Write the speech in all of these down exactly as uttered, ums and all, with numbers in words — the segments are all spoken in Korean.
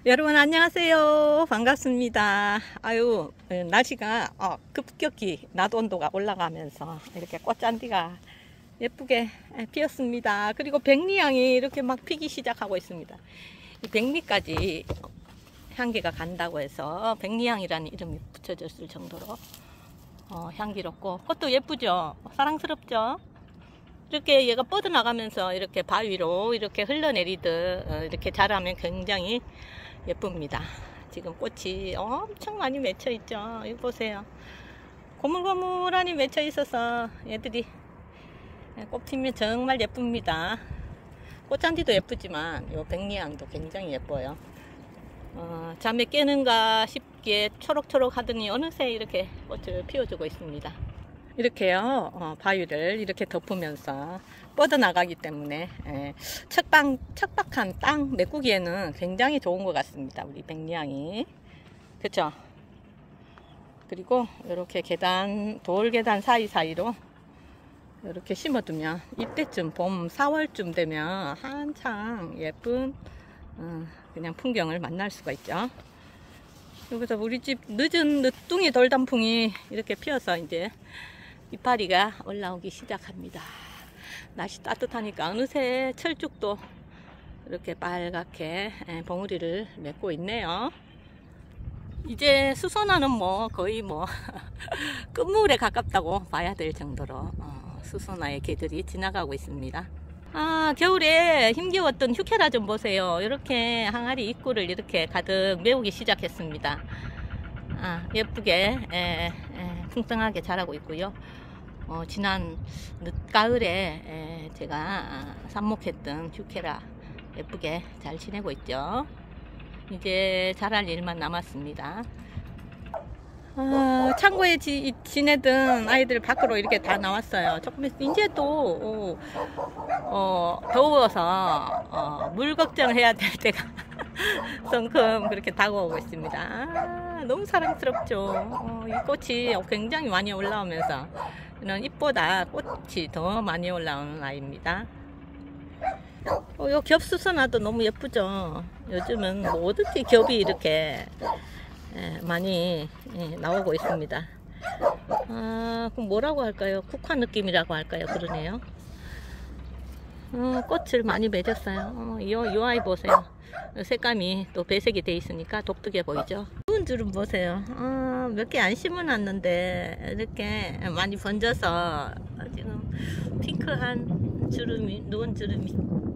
여러분 안녕하세요. 반갑습니다. 아유, 날씨가 어, 급격히 낮 온도가 올라가면서 이렇게 꽃잔디가 예쁘게 피었습니다. 그리고 백리향이 이렇게 막 피기 시작하고 있습니다. 이 백리까지 향기가 간다고 해서 백리향이라는 이름이 붙여졌을 정도로 어, 향기롭고 꽃도 예쁘죠. 사랑스럽죠. 이렇게 얘가 뻗어나가면서 이렇게 바위로 이렇게 흘러내리듯 어, 이렇게 자라면 굉장히 예쁩니다. 지금 꽃이 엄청 많이 맺혀 있죠. 이거 보세요. 고물고물하니 맺혀 있어서 얘들이 꽃 피면 정말 예쁩니다. 꽃잔디도 예쁘지만 이 백리향도 굉장히 예뻐요. 어, 잠에 깨는가 싶게 초록초록 하더니 어느새 이렇게 꽃을 피워주고 있습니다. 이렇게요, 어, 바위를 이렇게 덮으면서 뻗어나가기 때문에 예, 척박, 척박한 땅 메꾸기에는 굉장히 좋은 것 같습니다. 우리 백리향이. 그쵸? 그리고 이렇게 계단, 돌 계단 사이사이로 이렇게 심어두면 이때쯤 봄 사월쯤 되면 한창 예쁜 어, 그냥 풍경을 만날 수가 있죠. 여기서 우리 집 늦은 늦둥이 돌단풍이 이렇게 피어서 이제 이파리가 올라오기 시작합니다. 날씨 따뜻하니까 어느새 철쭉도 이렇게 빨갛게 봉우리를 맺고 있네요. 이제 수소나는 뭐 거의 뭐 끝물에 가깝다고 봐야 될 정도로 어, 수소나의 개들이 지나가고 있습니다. 아, 겨울에 힘겨웠던 휴케라 좀 보세요. 이렇게 항아리 입구를 이렇게 가득 메우기 시작했습니다. 아, 예쁘게 에, 에, 풍성하게 자라고 있고요. 어, 지난 늦가을에 에, 제가 삽목했던 휴케라 예쁘게 잘 지내고 있죠. 이제 자랄 일만 남았습니다. 어, 창고에 지, 지내던 아이들 밖으로 이렇게 다 나왔어요. 조금 이제 또 어, 더워서 어, 물 걱정을 해야 될 때가 성큼 그렇게 다가오고 있습니다. 아, 너무 사랑스럽죠. 어, 이 꽃이 굉장히 많이 올라오면서 이런 잎보다 꽃이 더 많이 올라오는 아이입니다. 어, 요 겹수선화도 너무 예쁘죠. 요즘은 뭐든지 겹이 이렇게 예, 많이 예, 나오고 있습니다. 아, 그럼 뭐라고 할까요? 국화 느낌이라고 할까요? 그러네요. 어, 꽃을 많이 맺었어요. 어, 이, 이 아이 보세요. 색감이 또 배색이 돼 있으니까 독특해 보이죠. 누운 줄은 보세요. 어, 몇 개 안 심어놨는데 이렇게 많이 번져서 지금 핑크한 주름이, 누운 주름이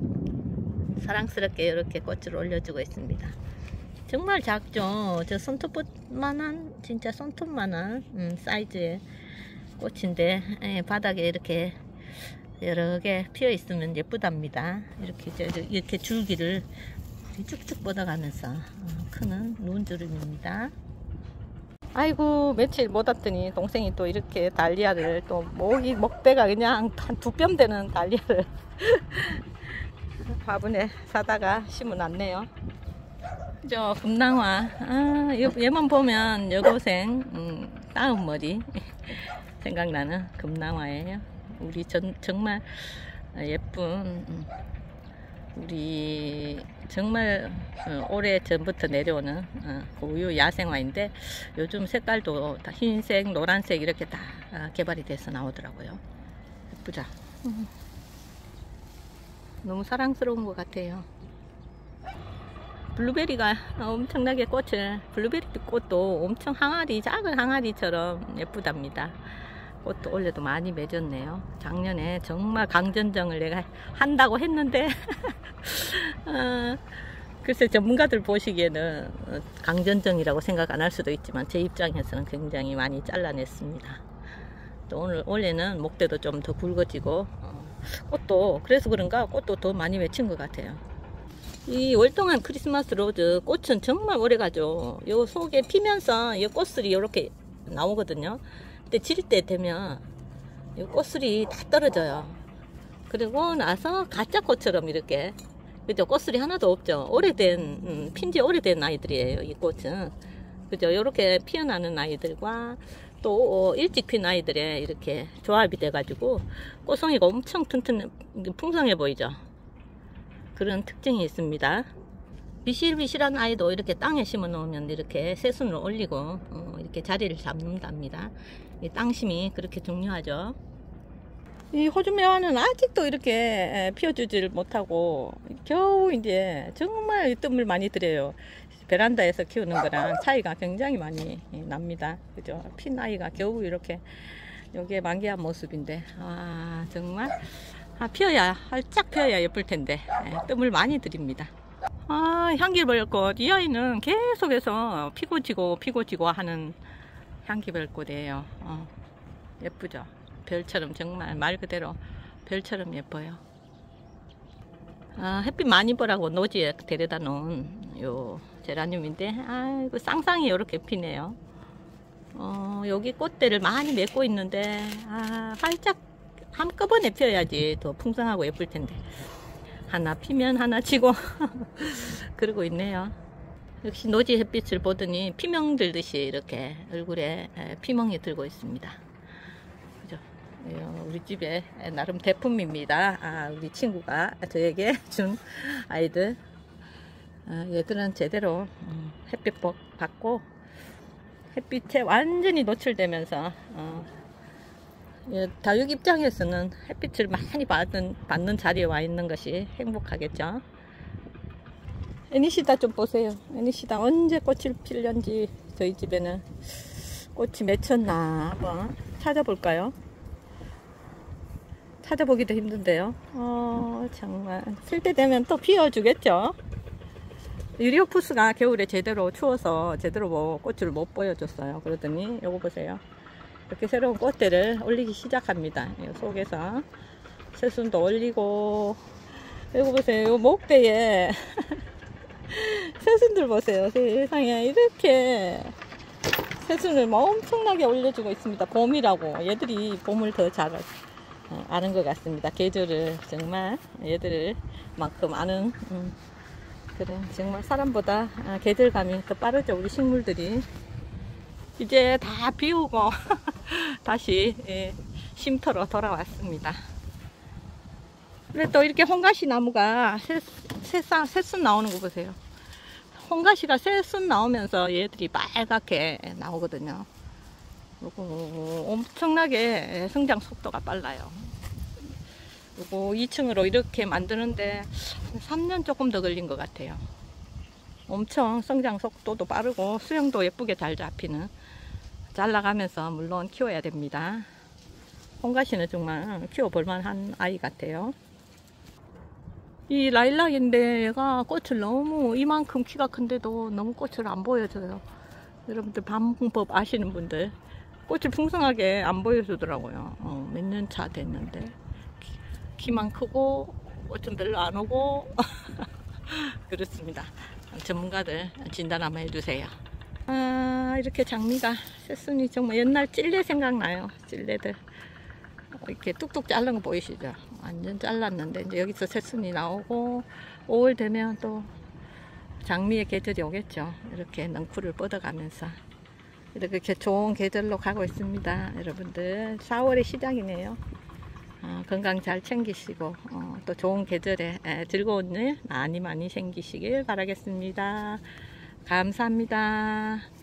사랑스럽게 이렇게 꽃을 올려주고 있습니다. 정말 작죠. 저 손톱만한, 진짜 손톱만한 음, 사이즈의 꽃인데 예, 바닥에 이렇게 여러 개 피어 있으면 예쁘답니다. 이렇게 저, 이렇게 줄기를 쭉쭉 뻗어가면서 어, 크는 누운주름입니다. 아이고, 며칠 못 왔더니 동생이 또 이렇게 달리아를 또 목이 목대가 그냥 한 두 뼘 되는 달리아를 화분에 사다가 심어놨네요. 저 금낭화, 아, 얘만 보면 여고생 음, 따은 머리 생각나는 금낭화예요. 우리 전, 정말 예쁜 음, 우리 정말 어, 오래 전부터 내려오는 어, 고유 야생화인데 요즘 색깔도 다 흰색, 노란색 이렇게 다 어, 개발이 돼서 나오더라고요. 예쁘죠? 음. 너무 사랑스러운 것 같아요. 블루베리가 엄청나게 꽃을, 블루베리 꽃도 엄청 항아리, 작은 항아리처럼 예쁘답니다. 꽃도 올해도 많이 맺었네요. 작년에 정말 강전정을 내가 한다고 했는데 어, 글쎄 전문가들 보시기에는 강전정이라고 생각 안 할 수도 있지만 제 입장에서는 굉장히 많이 잘라냈습니다. 또 오늘 올해는 목대도 좀 더 굵어지고 어, 꽃도 그래서 그런가 꽃도 더 많이 맺힌 것 같아요. 이 월동한 크리스마스 로즈 꽃은 정말 오래가죠. 요 속에 피면서 이 꽃술이 이렇게 나오거든요. 근데 질 때 되면 이 꽃술이 다 떨어져요. 그리고 나서 가짜 꽃처럼 이렇게, 그죠? 꽃술이 하나도 없죠. 오래된 음, 핀지 오래된 아이들이에요. 이 꽃은, 그죠? 이렇게 피어나는 아이들과 또 일찍 핀 아이들에 이렇게 조합이 돼 가지고 꽃송이가 엄청 튼튼 풍성해 보이죠. 그런 특징이 있습니다. 비실비실한 아이도 이렇게 땅에 심어 놓으면 이렇게 새순을 올리고 어, 이렇게 자리를 잡는답니다. 이 땅심이 그렇게 중요하죠. 이 호주매화는 아직도 이렇게 피워주지를 못하고 겨우 이제 정말 뜸을 많이 들여요. 베란다에서 키우는 거랑 차이가 굉장히 많이 납니다. 그죠? 핀 아이가 겨우 이렇게 여기에 만개한 모습인데, 아 정말 아, 피어야 활짝 피어야 예쁠 텐데 뜸을 많이 들입니다. 아, 향기별꽃. 이 아이는 계속해서 피고 지고 피고 지고 하는 향기별꽃이에요. 어, 예쁘죠? 별처럼, 정말 말 그대로 별처럼 예뻐요. 아, 햇빛 많이 보라고 노지에 데려다 놓은 요 제라늄인데, 아이고 쌍쌍이 이렇게 피네요. 어, 여기 꽃대를 많이 맺고 있는데, 아, 활짝 한꺼번에 피어야지 더 풍성하고 예쁠 텐데 하나 피면 하나 지고 그러고 있네요. 역시 노지 햇빛을 보더니 피멍 들듯이 이렇게 얼굴에 피멍이 들고 있습니다. 그죠? 우리 집에 나름 대품입니다. 아, 우리 친구가 저에게 준 아이들. 아, 얘들은 제대로 햇빛 받고 햇빛에 완전히 노출되면서 어, 다육 입장에서는 햇빛을 많이 받는, 받는 자리에 와 있는 것이 행복하겠죠. 애니시다 좀 보세요. 애니시다 언제 꽃이 필는지 저희 집에는 꽃이 맺혔나 한번 찾아볼까요? 찾아보기도 힘든데요. 어, 정말 쓸 때 되면 또 피워주겠죠. 유리오푸스가 겨울에 제대로 추워서 제대로 뭐 꽃을 못 보여줬어요. 그러더니 요거 보세요. 이렇게 새로운 꽃대를 올리기 시작합니다. 이 속에서 새순도 올리고, 이거 보세요. 요 목대에 새순들 보세요. 세상에 이렇게 새순을 뭐 엄청나게 올려주고 있습니다. 봄이라고 얘들이 봄을 더 잘 아는 것 같습니다. 계절을 정말 얘들을 만큼 아는 음, 그래 정말 사람보다 계절감이 더 빠르죠. 우리 식물들이 이제 다 비우고 다시 예, 쉼터로 돌아왔습니다. 근데 또 이렇게 홍가시 나무가 새, 새싹, 새순 나오는 거 보세요. 홍가시가 새순 나오면서 얘들이 빨갛게 나오거든요. 그리고 엄청나게 성장 속도가 빨라요. 그리고 이 층으로 이렇게 만드는데 삼 년 조금 더 걸린 것 같아요. 엄청 성장 속도도 빠르고 수영도 예쁘게 잘 잡히는, 잘 나가면서 물론 키워야 됩니다. 홍가시는 정말 키워볼 만한 아이 같아요. 이 라일락인데 얘가 꽃을 너무 이만큼 키가 큰데도 너무 꽃을 안 보여줘요. 여러분들 방법 아시는 분들 꽃을 풍성하게 안 보여주더라고요. 어, 몇 년 차 됐는데 키, 키만 크고 꽃은 별로 안 오고 그렇습니다. 전문가들 진단 한번 해주세요. 아, 이렇게 장미가 새순이 정말 옛날 찔레 생각나요. 찔레들 이렇게 뚝뚝 자른 거 보이시죠? 완전 잘랐는데 이제 여기서 새순이 나오고 오월 되면 또 장미의 계절이 오겠죠. 이렇게 넝쿨을 뻗어가면서 이렇게 좋은 계절로 가고 있습니다. 여러분들 사월의 시작이네요. 어, 건강 잘 챙기시고 어, 또 좋은 계절에 에, 즐거운 일 많이 많이 생기시길 바라겠습니다. 감사합니다.